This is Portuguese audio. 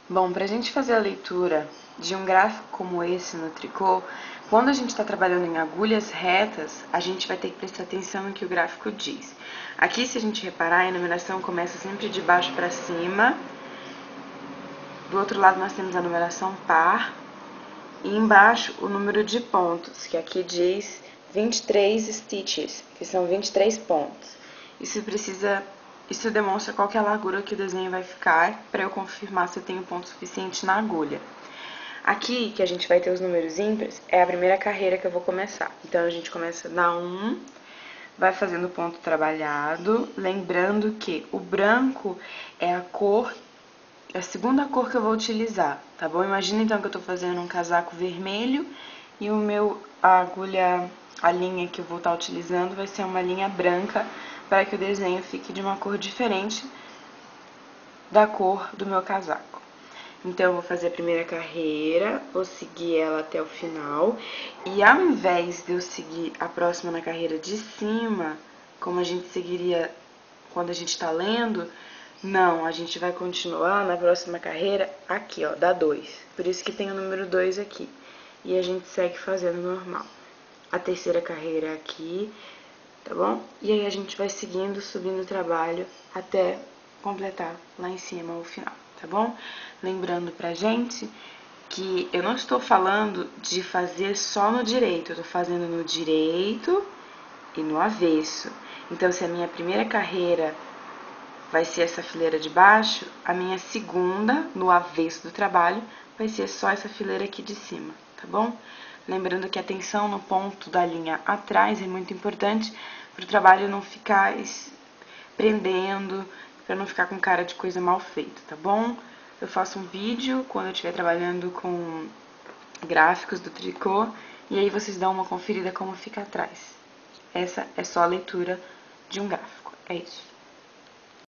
Bom, para a gente fazer a leitura de um gráfico como esse no tricô, quando a gente está trabalhando em agulhas retas, a gente vai ter que prestar atenção no que o gráfico diz. Aqui, se a gente reparar, a numeração começa sempre de baixo para cima. Do outro lado, nós temos a numeração par. E embaixo, o número de pontos, que aqui diz 23 stitches, que são 23 pontos. Isso demonstra qual que é a largura que o desenho vai ficar, para eu confirmar se eu tenho ponto suficiente na agulha. Aqui, que a gente vai ter os números ímpares, é a primeira carreira que eu vou começar. Então, a gente começa na 1, vai fazendo ponto trabalhado, lembrando que o branco é a segunda cor que eu vou utilizar, tá bom? Imagina então que eu tô fazendo um casaco vermelho e a linha que eu vou estar utilizando vai ser uma linha branca para que o desenho fique de uma cor diferente da cor do meu casaco. Então, eu vou fazer a primeira carreira, vou seguir ela até o final, e ao invés de eu seguir a próxima na carreira de cima, como a gente seguiria quando a gente tá lendo, não, a gente vai continuar na próxima carreira aqui, ó, da 2. Por isso que tem o número 2 aqui. E a gente segue fazendo normal. A terceira carreira aqui, tá bom? E aí a gente vai seguindo, subindo o trabalho até completar lá em cima o final, tá bom? Lembrando pra gente que eu não estou falando de fazer só no direito, eu tô fazendo no direito e no avesso. Então, se a minha primeira carreira vai ser essa fileira de baixo, a minha segunda, no avesso do trabalho, vai ser só essa fileira aqui de cima, tá bom? Lembrando que a atenção no ponto da linha atrás é muito importante para o trabalho não ficar prendendo, para não ficar com cara de coisa mal feita, tá bom? Eu faço um vídeo quando eu estiver trabalhando com gráficos do tricô e aí vocês dão uma conferida como fica atrás. Essa é só a leitura de um gráfico, é isso.